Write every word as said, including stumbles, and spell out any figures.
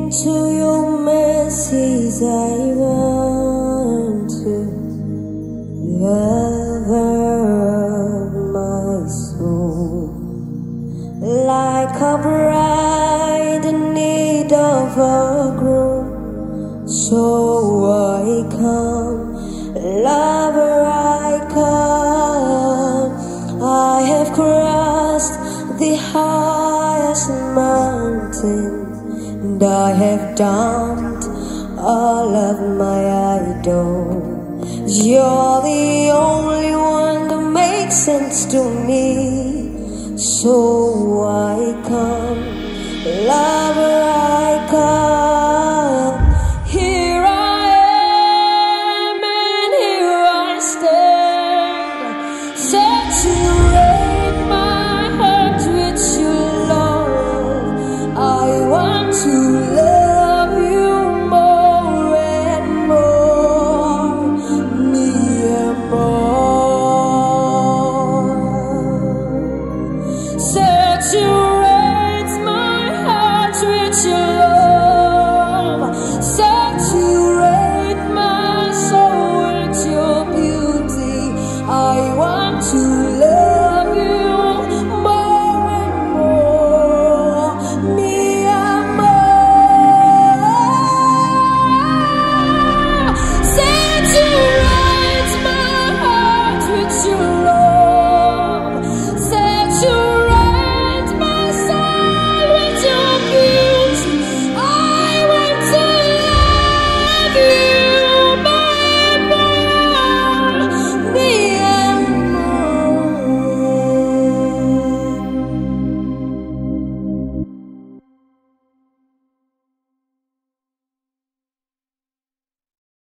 Into your mercies I run to, lover of my soul. Like a bride in need of a groom, so I come, lover I come. I have crossed the highest mountain, and I have dumped all of my idols. You're the only one that makes sense to me, so I come, love.